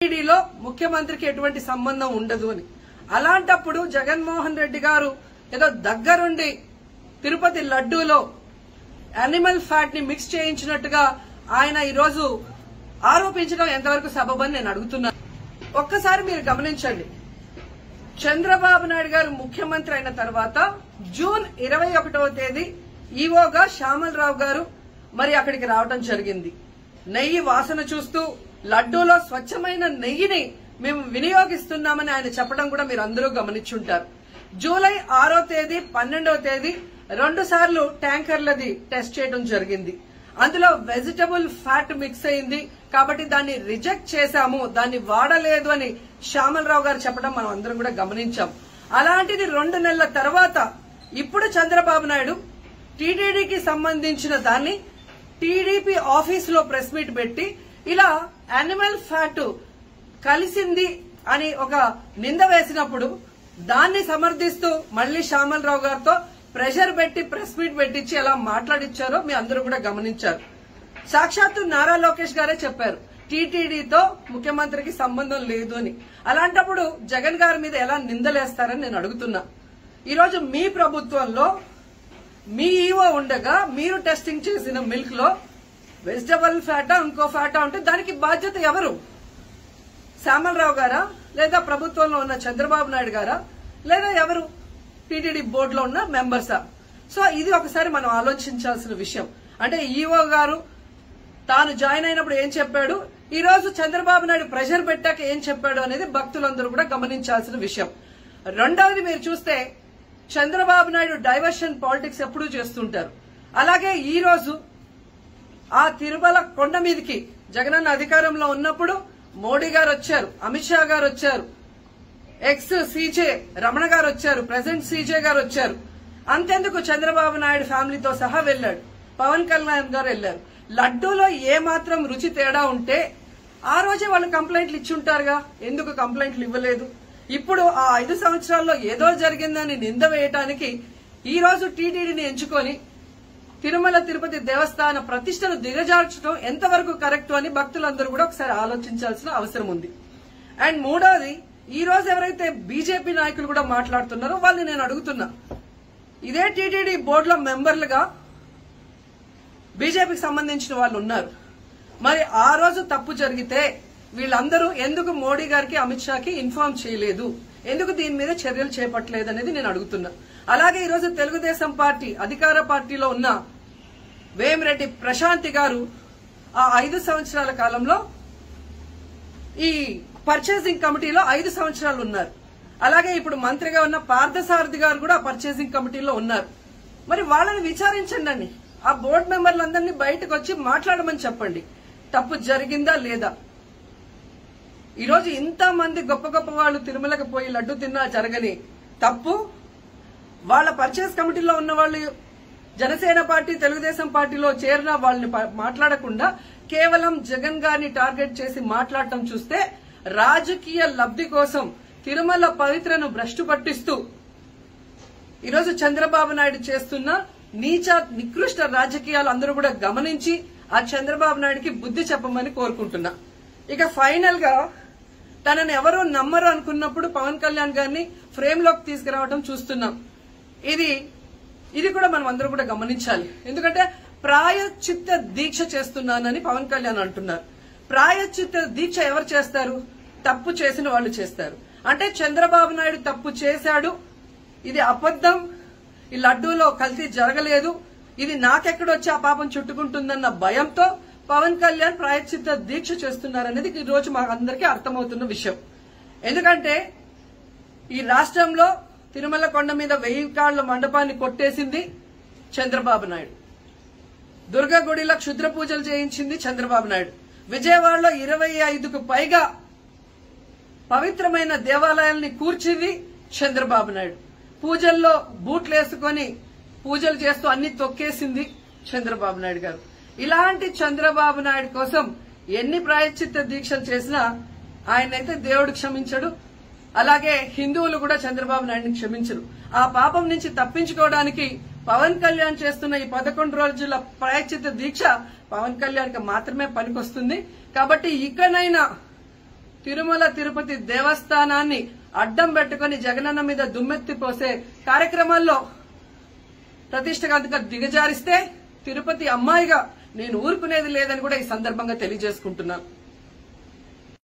టీడీలో ముఖ్యమంత్రికి ఎటువంటి సంబంధం ఉండదు అని. అలాంటప్పుడు జగన్మోహన్ రెడ్డి గారు ఏదో దగ్గరుండి తిరుపతి లడ్డూలో యానిమల్ ఫ్యాట్ ని మిక్స్ చేయించినట్టుగా ఆయన ఈరోజు ఆరోపించడం ఎంతవరకు సబబని నేను అడుగుతున్నాను. ఒక్కసారి మీరు గమనించండి, చంద్రబాబు నాయుడు గారు ముఖ్యమంత్రి అయిన తర్వాత జూన్ 21వ తేదీ ఈవోగా శ్యామలరావు గారు మరి అక్కడికి రావడం జరిగింది. నెయ్యి వాసన చూస్తూ లడ్డూలో స్వచ్ఛమైన నెయ్యిని మేము వినియోగిస్తున్నామని ఆయన చెప్పడం కూడా మీరు అందరూ గమనించుంటారు. జూలై 6వ తేదీ 12వ తేదీ 2 సార్లు ట్యాంకర్లది టెస్ట్ చేయడం జరిగింది. అందులో వెజిటబుల్ ఫ్యాట్ మిక్స్ అయింది కాబట్టి దాన్ని రిజెక్ట్ చేశాము, దాన్ని వాడలేదు అని శ్యామలరావు గారు చెప్పడం మనం అందరం కూడా గమనించాం. అలాంటిది 2 నెలల తర్వాత ఇప్పుడు చంద్రబాబు నాయుడు టీటీడీకి సంబంధించిన దాన్ని టీడీపీ ఆఫీస్ లో ప్రెస్ మీట్ పెట్టి ఇలా యానిమల్ ఫ్యాట్ కలిసింది అని ఒక నింద వేసినప్పుడు దాన్ని సమర్థిస్తూ మళ్లీ శ్యామలరావు గారితో ప్రెషర్ పెట్టి ప్రెస్ మీట్ పెట్టించి ఎలా మాట్లాడిచ్చారో మీ అందరూ కూడా గమనించారు. సాక్షాత్తు నారా లోకేష్ గారే చెప్పారు టీటీడీతో ముఖ్యమంత్రికి సంబంధం లేదు అని. అలాంటప్పుడు జగన్ గారి మీద ఎలా నిందలేస్తారని నేను అడుగుతున్నా. ఈరోజు మీ ప్రభుత్వంలో మీ ఈవో ఉండగా మీరు టెస్టింగ్ చేసిన మిల్క్ లో వెజిటబుల్ ఫ్యాటా ఇంకో ఫ్యాటా ఉంటే దానికి బాధ్యత ఎవరు? శ్యామలరావు గారా, లేదా ప్రభుత్వంలో ఉన్న చంద్రబాబు నాయుడు గారా, లేదా ఎవరు టీటీడీ బోర్డులో ఉన్న మెంబర్సా? సో ఇది ఒకసారి మనం ఆలోచించాల్సిన విషయం. అంటే ఈవో గారు తాను జాయిన్ అయినప్పుడు ఏం చెప్పాడు, ఈ రోజు చంద్రబాబు నాయుడు ప్రెషర్ పెట్టాక ఏం చెప్పాడు అనేది భక్తులందరూ కూడా గమనించాల్సిన విషయం. రెండవది మీరు చూస్తే చంద్రబాబు నాయుడు డైవర్షన్ పాలిటిక్స్ ఎప్పుడూ చేస్తుంటారు. అలాగే ఈ రోజు ఆ తిరుమల కొండ మీదకి జగనన్న అధికారంలో ఉన్నప్పుడు మోడీ గారు వచ్చారు, అమిత్ షా గారు వచ్చారు, ఎక్స్ సీజే రమణ గారు వచ్చారు, ప్రెసెంట్ సీజే గారు వచ్చారు. అంతెందుకు చంద్రబాబు నాయుడు ఫ్యామిలీతో సహా వెళ్లాడు, పవన్ కళ్యాణ్ గారు వెళ్లారు. లడ్డూలో ఏ మాత్రం రుచి తేడా ఉంటే ఆ రోజే వాళ్ళు కంప్లైంట్లు ఇచ్చుంటారుగా, ఎందుకు కంప్లైంట్లు ఇవ్వలేదు? ఇప్పుడు ఆ 5 సంవత్సరాల్లో ఏదో జరిగిందని నింద వేయటానికి ఈ రోజు టీటీడీని ఎంచుకొని తిరుమల తిరుపతి దేవస్థాన ప్రతిష్టను దిగజార్చడం ఎంతవరకు కరెక్ట్ అని భక్తులందరూ కూడా ఒకసారి ఆలోచించాల్సిన అవసరం ఉంది. అండ్ మూడోది, ఈ రోజు ఎవరైతే బీజేపీ నాయకులు కూడా మాట్లాడుతున్నారో వాళ్ళని నేను అడుగుతున్నా, ఇదే టీటీడీ బోర్డులో మెంబర్లుగా బీజేపీకి సంబంధించిన వాళ్ళు ఉన్నారు. మరి ఆ రోజు తప్పు జరిగితే వీళ్ళందరూ ఎందుకు మోడీ గారికి అమిత్ షాకి ఇన్ఫార్మ్ చేయలేదు, ఎందుకు దీని మీద చర్యలు చేపట్టలేదు అనేది నేను అడుగుతున్నా. అలాగే ఈ రోజు తెలుగుదేశం పార్టీ అధికార పార్టీలో ఉన్న వేమిరెడ్డి ప్రశాంతి గారు ఆ 5 సంవత్సరాల కాలంలో ఈ పర్చేసింగ్ కమిటీలో 5 సంవత్సరాలు ఉన్నారు. అలాగే ఇప్పుడు మంత్రిగా ఉన్న పార్థసారథి గారు కూడా పర్చేసింగ్ కమిటీలో ఉన్నారు. మరి వాళ్ళని విచారించండి, ఆ బోర్డు మెంబర్లందరినీ బయటకు వచ్చి మాట్లాడమని చెప్పండి, తప్పు జరిగిందా లేదా. ఈరోజు ఇంతమంది గొప్ప గొప్ప వాళ్ళు తిరుమలకు పోయి లడ్డు తిన్నా జరగని తప్పు వాళ్ళ పర్చేస్ కమిటీలో ఉన్న వాళ్ళు జనసేన పార్టీ తెలుగుదేశం పార్టీలో చేరిన వాళ్ళని మాట్లాడకుండా కేవలం జగన్ గారిని టార్గెట్ చేసి మాట్లాడటం చూస్తే రాజకీయ లబ్ధి కోసం తిరుమల పవిత్రను భ్రష్టు పట్టిస్తూ ఈరోజు చంద్రబాబు నాయుడు చేస్తున్న నీచ నికృష్ట రాజకీయాలు అందరూ కూడా గమనించి ఆ చంద్రబాబు నాయుడికి బుద్ధి చెప్పమని కోరుకుంటున్నా. ఇక ఫైనల్ గా తనని ఎవరూ నమ్మరు అనుకున్నప్పుడు పవన్ కళ్యాణ్ గారిని ఫ్రేమ్ లోకి తీసుకురావడం చూస్తున్నాం. ఇది కూడా మనం అందరూ కూడా గమనించాలి. ఎందుకంటే ప్రాయశ్చిత్త దీక్ష చేస్తున్నానని పవన్ కళ్యాణ్ అంటున్నారు. ప్రాయశ్చిత్త దీక్ష ఎవరు చేస్తారు? తప్పు చేసిన వాళ్ళు చేస్తారు. అంటే చంద్రబాబు నాయుడు తప్పు చేశాడు, ఇది అబద్ధం, ఈ లడ్డూలో కల్తీ జరగలేదు, ఇది నాకెక్కడొచ్చి ఆ పాపం చుట్టుకుంటుందన్న భయంతో పవన్ కళ్యాణ్ ప్రాయశ్చిత్త దీక్ష చేస్తున్నారనేది ఈ రోజు మా అందరికీ అర్థమవుతున్న విషయం. ఎందుకంటే ఈ రాష్ట్రంలో తిరుమల కొండ మీద 1000 కాళ్ల మండపాన్ని కొట్టేసింది చంద్రబాబు నాయుడు. దుర్గా గుడిలో క్షుద్ర పూజలు చేయించింది చంద్రబాబు నాయుడు. విజయవాడలో 25కు పైగా పవిత్రమైన దేవాలయాల్ని కూర్చింది చంద్రబాబు నాయుడు. పూజల్లో బూట్లేసుకొని పూజలు చేస్తూ అన్ని తొక్కేసింది చంద్రబాబు నాయుడు గారు. ఇలాంటి చంద్రబాబు నాయుడు కోసం ఎన్ని ప్రాయశ్చిత్త దీక్షలు చేసినా ఆయనైతే దేవుడు క్షమించడు, అలాగే హిందువులు కూడా చంద్రబాబు నాయుడిని క్షమించరు. ఆ పాపం నుంచి తప్పించుకోవడానికి పవన్ కళ్యాణ్ చేస్తున్న ఈ 11 రోజుల ప్రాయశ్చిత్త దీక్ష పవన్ కళ్యాణ్కి మాత్రమే పనికొస్తుంది. కాబట్టి ఇకనైనా తిరుమల తిరుపతి దేవస్థానాన్ని అడ్డం పెట్టుకుని జగనన్న మీద దుమ్మెత్తి పోసే కార్యక్రమాల్లో ప్రతిష్టగా దిగజారిస్తే తిరుపతి అమ్మాయిగా నేను ఊరుకునేది లేదని కూడా ఈ సందర్భంగా తెలియజేసుకుంటున్నాను.